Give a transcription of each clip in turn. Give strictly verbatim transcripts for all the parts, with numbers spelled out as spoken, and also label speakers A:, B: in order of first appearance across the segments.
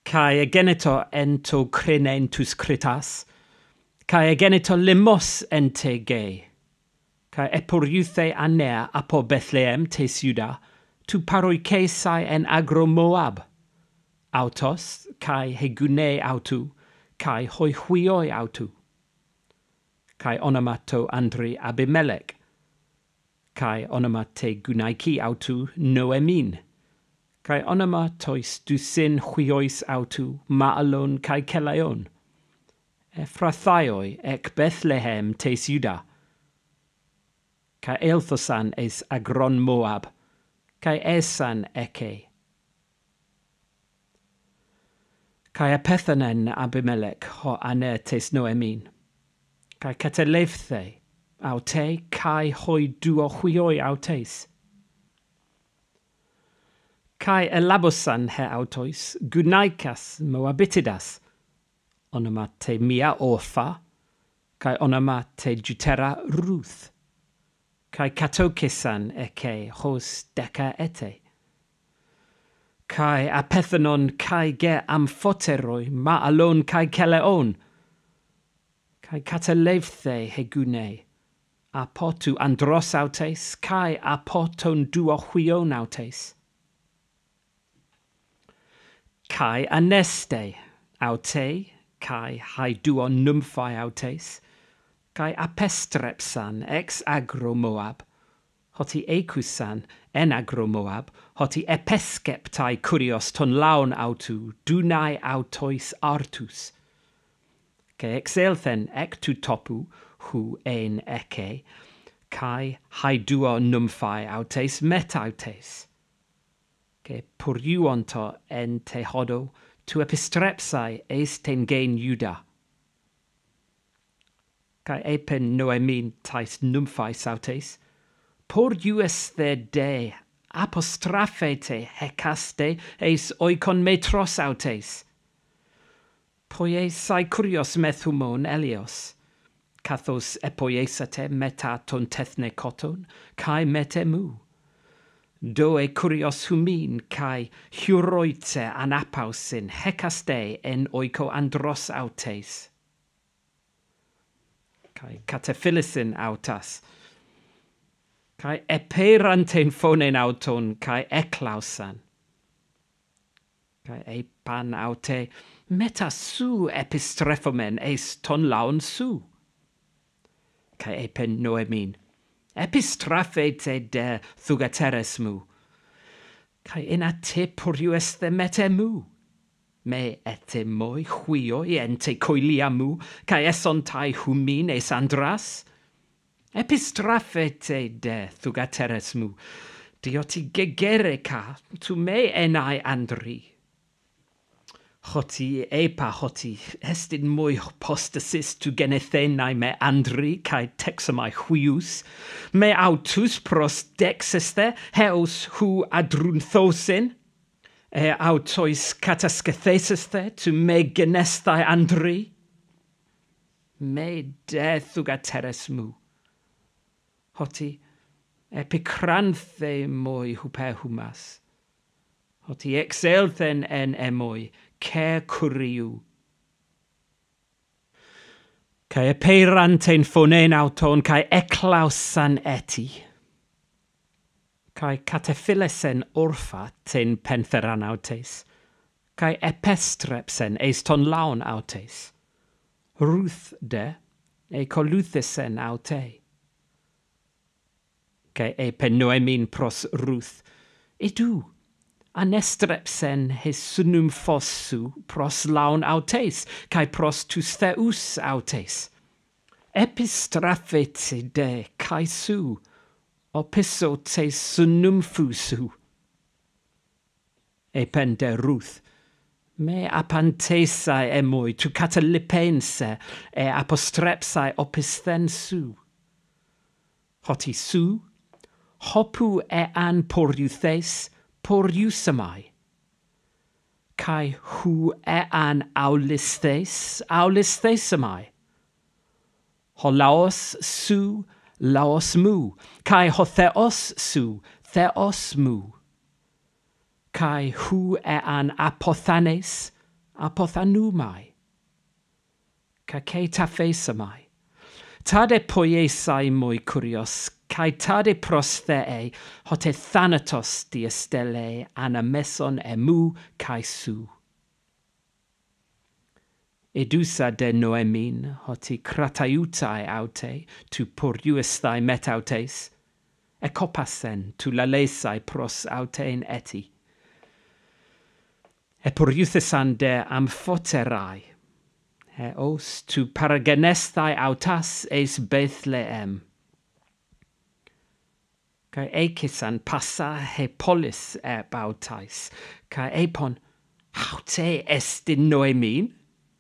A: Kai egeneto ento crinentus critas, kai egeneto limos ente ge, kai eporiuthe anea apo Bethlehem tes Juda, tu paroikesai en agro Moab, autos kai hegune autu, kai hoi huioi autu, kai onomato andri Abimelech, kai onomate gunaiki autu Noemin, kai onomatois dusin huiois autu maalon kai kelaion, Ephrathaioi ec Bethlehem tes Juda, kai Elthosan es agron Moab, kai esan eke. Kai apethanen Abimelech ho ane tes Noemin, kai catelefthe aute kai hoi duo huioi autes. Kai elabosan he autois gunaikas Moabitidas, onomate mia Orpha, kai onomate jutera Ruth, kai katokisan eke hos deca ete. Kai apethanon kai ge amphoteroi ma alon kai keleon, kai katelefthe hegune, apotu andros autes, kai apoton duo huion autes. Kai aneste aute, kai haiduon nymphai autes, kai apestrepsan ex agro Moab, hoti ekusan en agro Moab, hoti epeskeptai kurios ton laon autu, dunai autois artus. Ke exelthen ectu topu, hu ein eke, kai haiduo nymphai autes met autes. Ke puriuonto en te hodo, tu epistrepsai eis ten gein Juda. Kai epen Noemin tais nymphais autes, por ius the de apostraphete hecaste eis oikon metros autes. Poiesai kurios methumon elios, kathos epoiesate meta ton tethne koton, kai metemu. Doe kurios humin kai huroite anapausin hecaste en oiko andros autes. Kai catephilisin autas. Kai eperanten phonen auton kai eklausan. Kai epan aute meta su epistrefomen eis ton laon su. Kai epen Noemin. Epistraphete de thugateresmu. Kai in a te purius the metemu. Me ete moi huioi ente coiliamu, kai esontai humin es andras. Epistraphete de thugateresmu. Dioti gegereka tu me enai andri. Hoti epa hoti estin moi postasis tu genethenai me andri kai texamai huius, me autus pros dexeste heos hu adrunthosin, e autois katascatheseste tu me genestai andri, me de thugateresmu. Hoti epicranthe moi hupehumas, hoti exelthen en emoi, Cer cwriw. Cae epeirantein phonen auton, cae eclausan eti. Cae catephilesen orpha ten pentheran autes. Cae epestrepsen eis ton laon autes. Ruth de, e coluthesen aute. Cae epen Noemin pros Ruth. Edu. Anestrepsen his sunum fossu pros laun autes, cae pros tus theus autes. Epistraphete de cae su, opiso te sunum fusu. Epen de Ruth, me apantesai emoi tu catalipense e apostrepsai opisthen su. Hoti su, hopu e an poriuthes, poriusamai. Kai hu e an aulisthes, aulisthesamai. Ho laos su, laos mu. Kai ho theos su, theos mu. Kai hu e an apothanes, apothanumai, ca ce tafesamai. Tade poiesai moi curios, cae tade prosthee, hote thanatos diastele anameson emu cae su. Edusa de noemin, hoti krataiutai aute, tu poriuestai metautes, ekopasen tu lalesai pros autein eti. E poriuthesan de amphoterai, he os tu paragenestai autas eis Bethlehem. Kai ekisan passa he polis e bautais, kai epon haute estin noemin?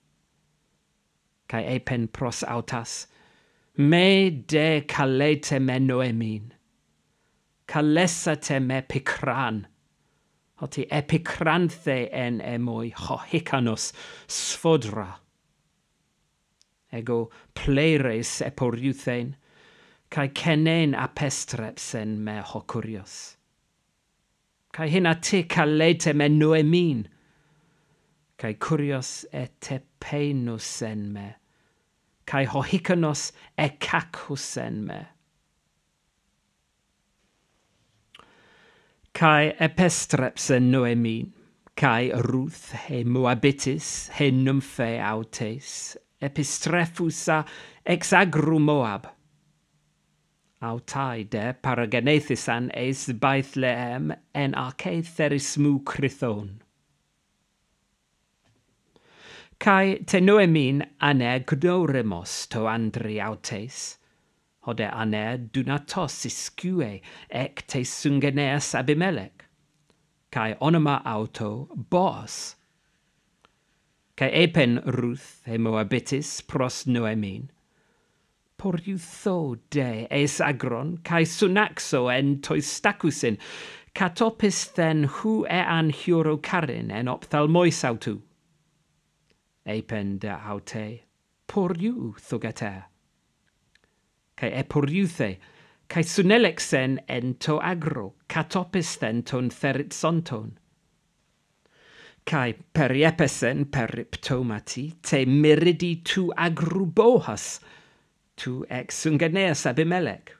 A: Kai epen pros autas, me de calete me noemin, calesate me picran, hoti epicranthe en emoi hohikanos sfodra. Ego pleres eporiuthein, kai kenen apestrepsen me hokurios. Kai hina te calete me noemin, kai kurios et peinusen me, kai hohikanos e kakhusen me. Kai epestrepsen noemin, kai Ruth he Moabitis he nymphe autes, epistrefusa ex agru Moab. Autai de paragenethisan eis Bethlehem en arche therismu crithon. Kai te noemin ane gnoremos to andri autes, hode ane dunatos iskue ec te sungeneas Abimelech, kai onoma auto Boaz. Kai epen Ruth he Moabitis pros noemin, poriutho de eis agron, kai sunaxo en toistacusin, catopis then hu e an hiuro carin en ophthalmois autu. Epen de aute, poriu thugate. Kai e poriuthe, kai sunelexen en to agro, catopis then ton theritsonton. Kai periepesen periptomati, te miridi tu agrubohas, tu ex sungeneas Abimelech.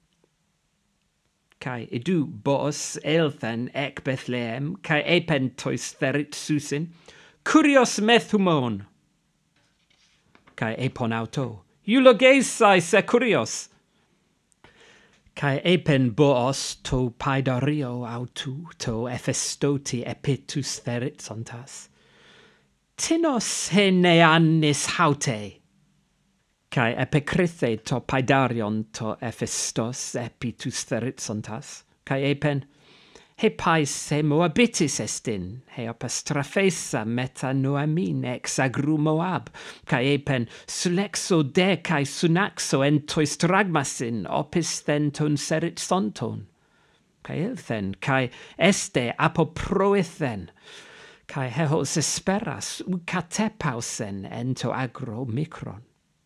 A: Kai edu Boaz elthen ec Bethlehem, kai epen tois theritsusin, kurios methumon. Kai epon auto, eulogesai se kurios. Kai epen Boaz to paidario autu, to ephestoti epitus theritsontas. Tinos he neannis haute. Kai epicrithe to paidarion to ephistos epitus theritsontas. Kai epen, he pais he Moabitis estin, he apostraphesa meta noamin ex agru Moab, kai epen sulexo de kai sunaxo en tois dragmasin opis then ton seritsonton. Kai elthen, kai este apoproethen, kai hehos esperas u catepausen en to agro micron.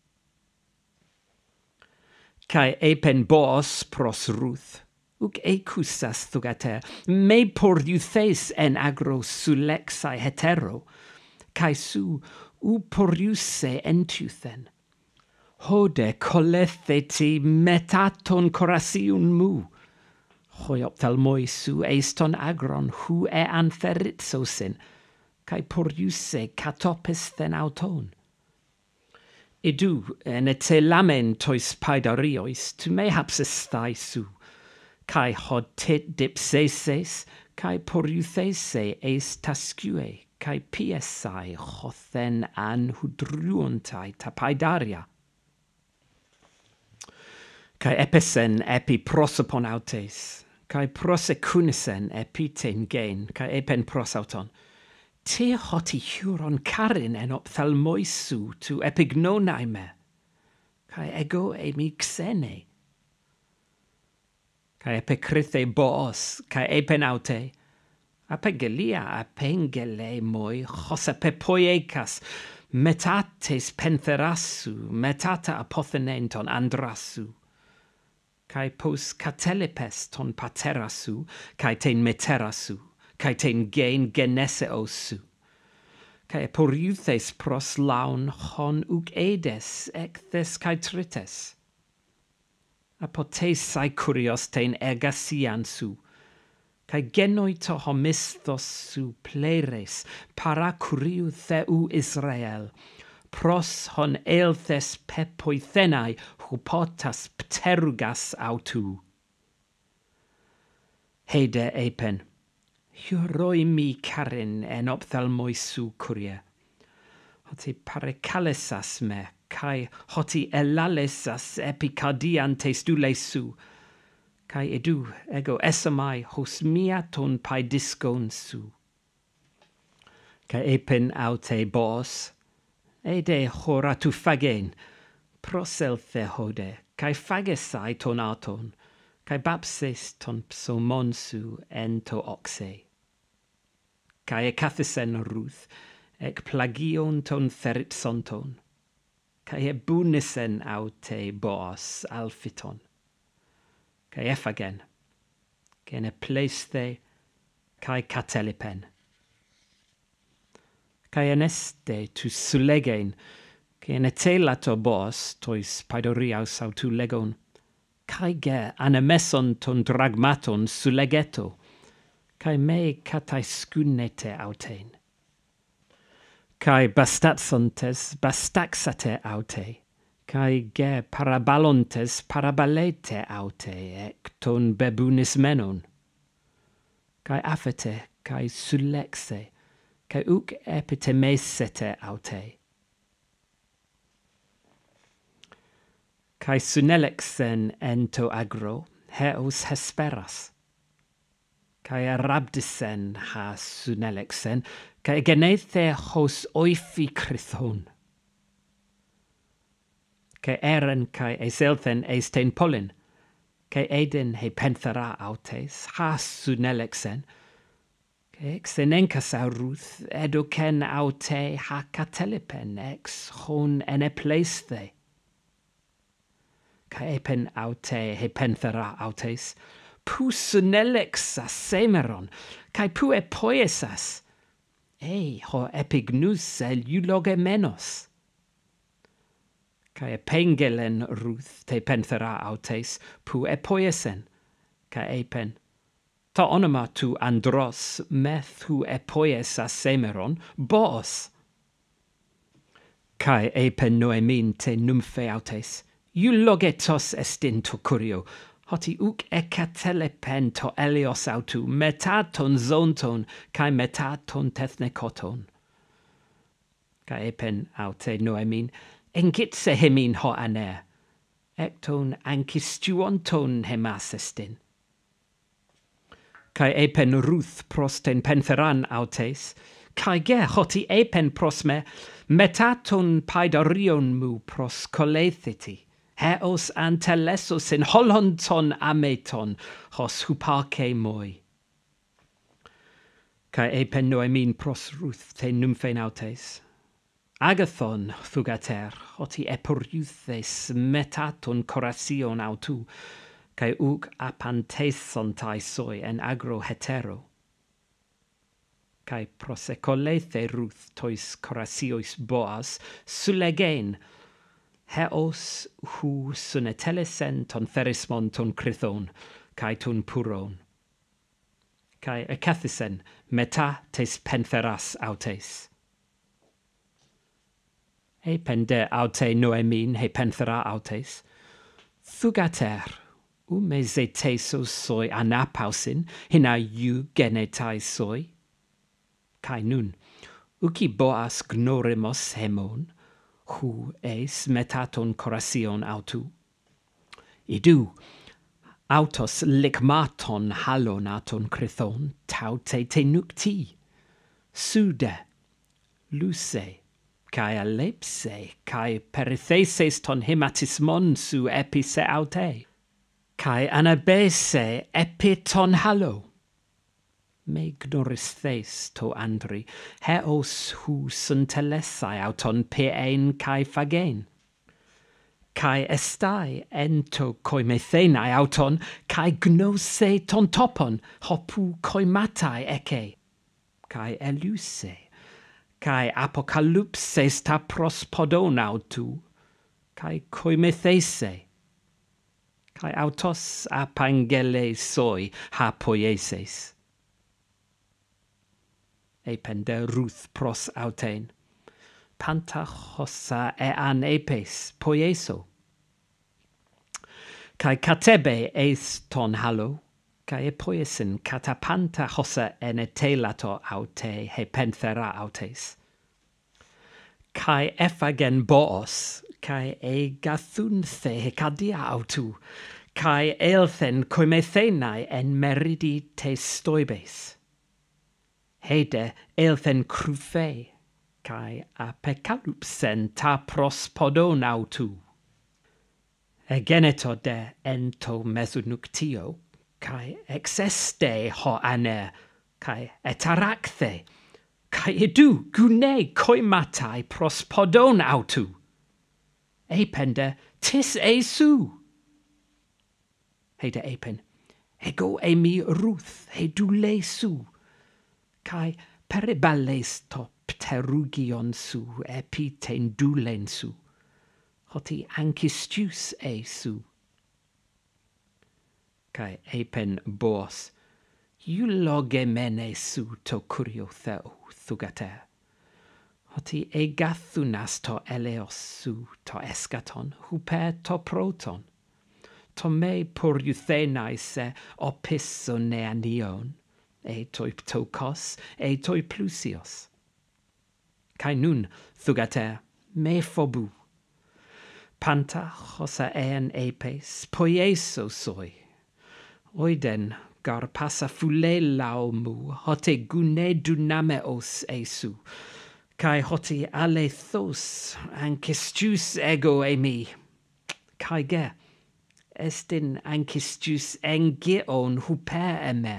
A: Kai epen Boaz pros Ruth, uc ecusas thugate, me poriuthes en agro sulexai hetero, kai su u poriuse entuthen. Hode coletheti metaton corasiun mu, hoi ophthalmoi su eiston agron hu e antheritsosin, kai poriuse catopis then auton. Edu en ete lamen tois paidariois, tu mehaps estai su, kai hod tit dipseses, kai poriuthese eis tascue, kai piesai hothen an hudruontai tapaidaria. Kai episen epi prosopon autes, kai prosecunisen epiten gain, kai epen prosauton. Te hoti huron carin en ophthalmoisu tu epignonaime, kai ego e mi xene. Kai epicrithe Boaz, kai epen aute, apegelia apengele moi hosapepoiecas, metates pentherasu, metata apotheneton andrasu, kai pos catelipes ton paterasu, kai ten meterasu, kai ten gain geneseosu, cae eporiuthes pros laun hon ug edes ecthes cae trites. Apotes sae curios tein ergasian su, cae genoi to homistos su pleres, para curiu theu Israel, pros hon elthes pepoithenai hupotas pterugas autu. Heide epen, huroi mi carin en ophthalmoisu curie. Hoti parecalesas me, cae hoti elalesas epicardian testulesu, cae edu ego esamai hos mia ton pai discon su. Cae epen aute bos, ede hora tu fagen, proselthe hode, cae fagesai ton auton, cae bapses ton psomonsu en to oxe. Cae ecathisen Ruth, ec plagion ton theritson cae ebunisen aute boas alphiton. Cae effagen, cae pleisthe, cae catelipen. Cae eneste tu sulegen, cae netelato boas tois paidoriaus autu legon, cae ge anemeson ton dragmaton sulegeto, cae me cataiscunete autein. Cae bastatsontes bastaxate aute, cae ge parabalontes parabalete aute ec ton bebunis menon. Cae afete, cae sulexe, cae uc epitemesete aute. Cae sunelexen ento agro, heos hesperas. Cae arabdisen ha sunelexen, cae genethe hos oifi crithon. Cae eren cae eselthen eistein polin, cae eden he penthera autes, ha sunelexen, cae exenencas au Ruth, edocen aute ha catelipen ex hon ene pleisthe. Cae epen aute he penthera autes, pu sunelex a semeron, cae pu epoiesas, ei ho epignus el euloge menos. Cae epengelen Ruth te penthera autes, pu epoiesen, cae epen, ta onoma tu andros meth hu epoiesas semeron, boos. Cae epen noemin te nymphe autes, eulogetos estin to curio, hoti uc ecatelepen to elios autu, metaton zonton, cae metaton tethnekoton. Cae epen aute noemin, engitse hemin ho aner, ecton ancistuonton hemas estin. Cae epen Ruth prosten pentheran autes, cae ge hoti epen prosme, metaton paidorion mu pros colethiti. Heos antelesos in holonton ameton, hos huparce moi. Cae epen noemin pros Ruth te nymphen autes. Agathon thugater, hoti eporiuthes metaton coracion autu, cae uc apantesontai soi en agro hetero. Cae prosecolethe Ruth tois coraciois boas, sulegen, heos hu sunetelesen ton therismon ton crithon, cae ton puron. Cae ecathisen meta tes pentheras autes. E pende aute noemin he penthera autes. Thugater, u me zetesos soi anapausin, hina iu genetai soi. Cae nun, uci boas gnoremos hemon, hu eis metaton coracion autu. Idu, autos ligmaton halonaton crithon, taute te nucti. Sude, luce, cae alepse, cae peritheses ton hematismon su epise aute, cae anabese epi ton halo. Me gnoris thes to andri, heos hu suntelesai auton peein cae fagein. Cae estai ento coimethenai auton, cae gnose ton topon, hopu coimatai ece. Cae eluse, kai apocalypses ta prospodon autu, kai koimethese, kai autos apangele soi ha poieses. Epende Ruth pros autein, panta hossa e an epes poieso. Kai katebe eis ton halo, kai epoiesin katapanta hossa ene telato aute he penthera autes. Kai effagen boos, kai e gathunse he kadia autu, kai elthen koimethenai en meridi te stoibes. Heide elthen crufe, kai apecalypsen ta prospodon autu. Egeneto de ento mesunuctio, kai exeste ho ane, kai etaracthe, kai edu gune koimatai prospodon autu. Epende tis esu. Heide epen, ego emi Ruth, hedu lesu, kai peribales to pterugion su epiten dulen su. Hoti ancistus esu. Kai epen bos, eulogemene su to curio theo thugater. Hoti egathunas to eleos su to eschaton, huper to proton. To me poriuthenai se opissoneanion, e toi ptokos, e toi plusios. Kai nun thugater, me phobu. Panta hosa ean epes, poieso soi. Oiden gar passa fule laumu, hote gune dunameos esu, kai hoti alethos, ancistus ego emi, kai ge, estin ancistus engeon huper eme.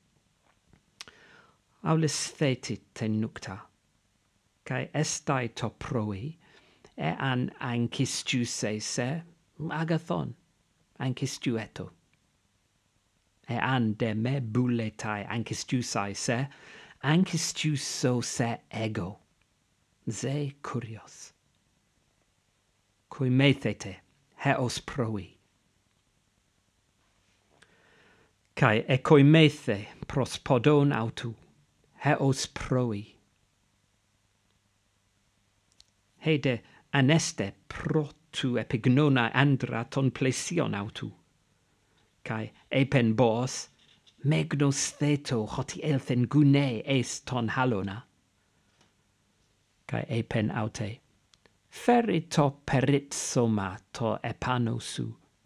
A: Aulis thetit ten nukta, kai estai to proi, e an ancistus se agathon, ancistueto. E an de me buletai ancistusai se, ancistuso se ego, ze curios. Cui methete, heos proi. Kai e cui methe prospodon autu, heos proi. Heide aneste protu epignona andra ton plesion autu. Kai epen bos, megnos theto hoti elthen gune es ton halona. Kai epen aute, ferito perit soma to epanosu.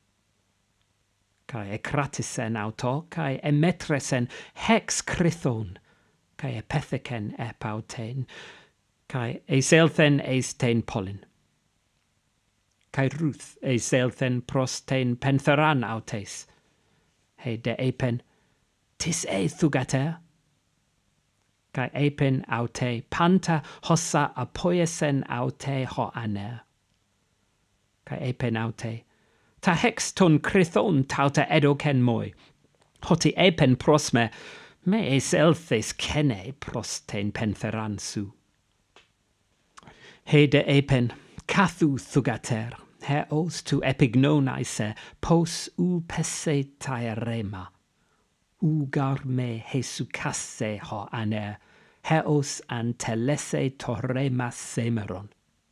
A: Kai ecratisen auto, kai emetresen hex crithon, kai epetheken epauten, kai eselthen eisten pollen. Kai Ruth eselthen prosten pentheran autes. He de epen, tis e thugater. Kai epen aute panta hossa apoiesen aute ho aner. Kai epen aute, ta hex ton crithon tauta edocen moi. Hoti epen prosme, me eselthes kene prosten pentheran su. He de epen, cathu thugater, heos tu epignonaise pos u pesetae rema, u gar me hesucasse ho aner, heos an telese torrema semeron.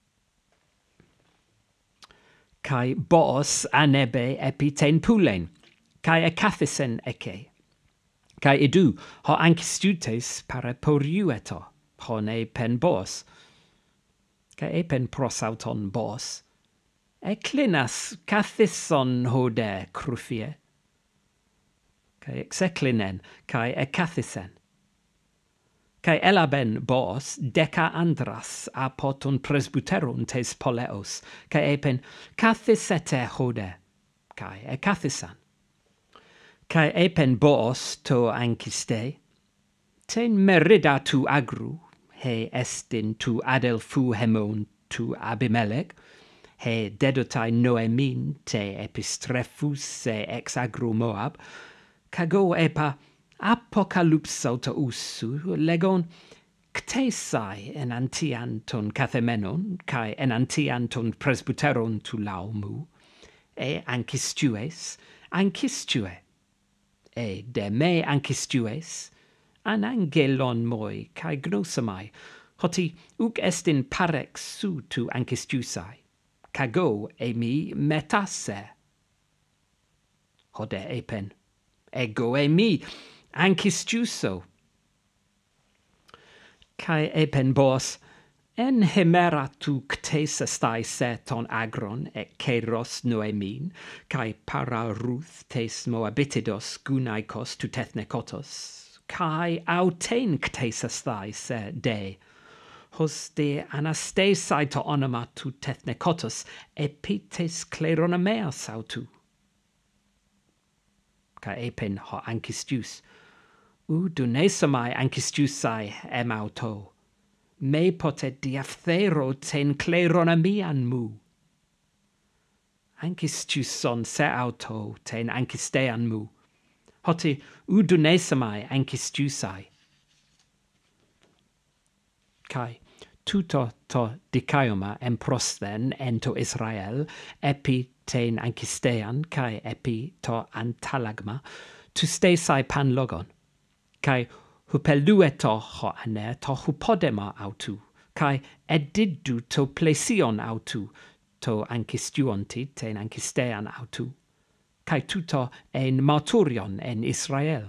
A: Kai bos anebe epiten pulen, kai ecathisen eke, kai edu ho ancistutes para poriueto, hone pen bos, kai epen prosauton bos, Eclinas cathison hode crufie, kai execlinen, kai ecathisen. Kai elaben bos deca andras apoton presbyteron tes poleos, kai epen cathisete hode, kai ecathisan. Kai epen bos to anciste, ten merida tu agru, he estin tu adelfu hemon tu Abimelech, he dedotai Noemin te epistrefus se ex agru Moab, cago epa apocalypso to usu legon ctesai enantian ton cathemenon, cae enantian ton presbyteron tu laumu, e ancistues, ancistue, e de me ancistues, an angelon moi, cae gnosamai, hoti uc est in parex su tu ancistusai, cago e mi metasse. Hode epen, ego e mi ancistuso. Cae epen bos, en hemera tu ctesa stai se ton agron et keiros noemin, cae para Ruth tes moabitidos gunaikos tu tethnekotos, cae autein ctesa stai se de, hos de anastesai to onoma tu tethnekotos, epites kleronomeas autu. Cae epen ho ancistus, u dunesomai ancistusai emauto, me potet diaphthero ten kleronomian mu. Ancistuson se auto ten ancistean mu, hoti u dunesomai ancistusai. Kai tuto to dicaioma emprosthen ento Israel, epi ten ancistean, kai epi to antalagma, tu stesai pan logon, kai hupelueto ho ane to hupodema autu, kai edidu to plesion autu, to ancistuonti ten ancistean autu, kai tuto en marturion en Israel.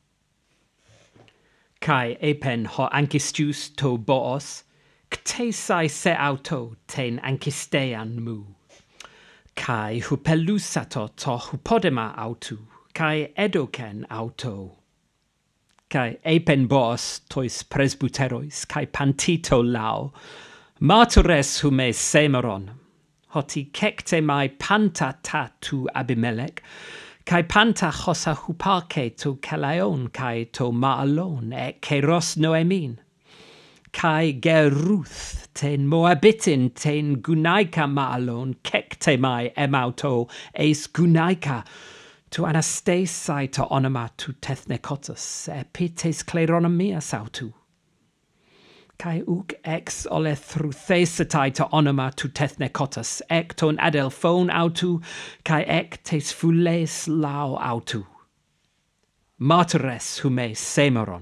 A: Kai epen ho ancistus to boos, ctesai se auto ten ancistean mu. Kai hupelusato to hupodema autu, kai edocen auto. Kai epen boos tois presbyterois, kai pantito lau, martures hume semeron, hoti kecte mai panta ta tu Abimelech, kai panta hosa huparke to Calaion, kai to Maalon, et Keros Noemin, kai ger Ruth ten Moabitin ten Gunaika Maalon, kecte mai emauto eis Gunaika, tu anastesai to onoma tu tethnekotos, epites kleronomias autu. Kai uc ex ole thruthesetai to onoma tu tethnekotos, ec ton adelphon autu, kai ec tes fules lau autu. Martires hume semeron.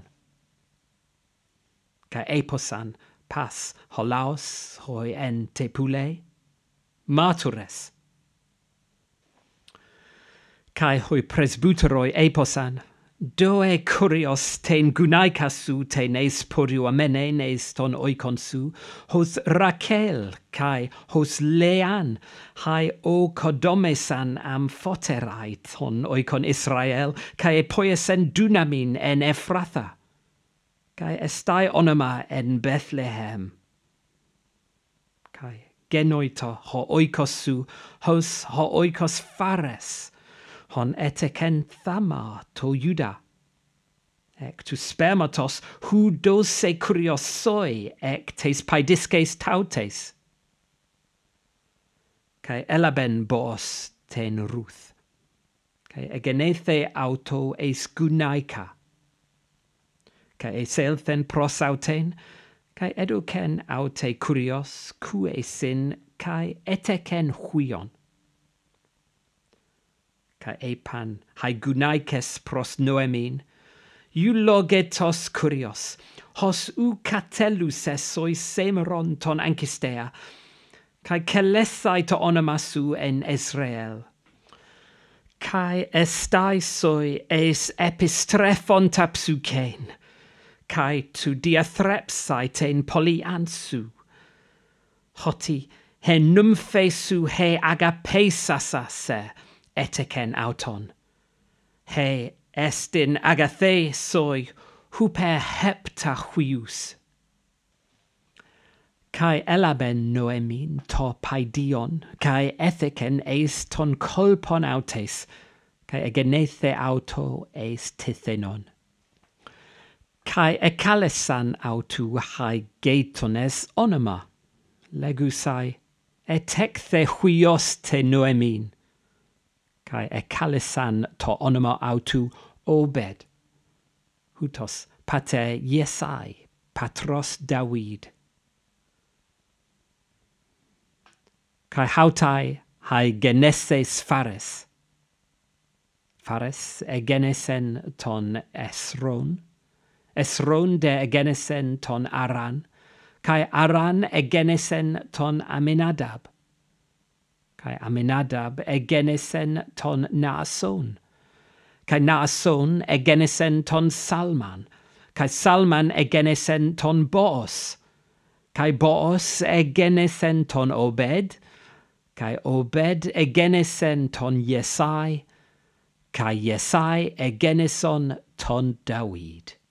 A: Kai eposan pas holaos hoi en te pule. Martires. Kai hoi presbyteroi eposan, doe kurios ten gunaikasu ten eis poriu amene nes ton oikonsu, hos Raquel kai hos Lean, hai o kodomesan am foterai ton oikon Israel, kai epoiesen dunamin en Ephratha, kai estai onoma en Bethlehem. Kai genoito ho oikosu, hos ho oikos Phares, hon eteken thama to Juda. Ec tu spermatos hu dose kuriosoi ec tes paidisces tautes. Kai elaben boos ten Ruth. Kai egenethe auto eis gunaika. Kai eselthen prosauten, kai eduken aute kurios kuesin kai eteken huion. Kai epan hai gunaikes pros Noemin, eulogetos kurios, hos u catelus esoi semeron ton ancistea, kai kelesai to onomasu en Israel. Kai estai soi es epistrefon tapsuken, kai tu diathrepsai ten polyansu, hoti he numfesu he agapesasase, eteken auton. He estin agathe soi huper hepta huius. Kai elaben Noemin to paidion, kai etheken eis ton kolpon autes, kai egenethe auto eis tithenon. Kai ekalesan autu hai geitones onoma, legusai, etekthe huios te Noemin. Kai ekalesan to onoma autu Obed, hutos pater Yesai, patros Dawid. Kai hautai hai geneses Phares. Phares egenesen ton Esron. Esron de egenesen ton Aran. Kai Aran egenesen ton Aminadab. Kai Aminadab egenesen ton Naason. Kai Naason egenesen ton Salman. Kai Salman egenesen ton Boos. Kai Boos egenesen ton Obed. Kai Obed egenesen ton Yesai. Kai Yesai egeneson ton Dawid.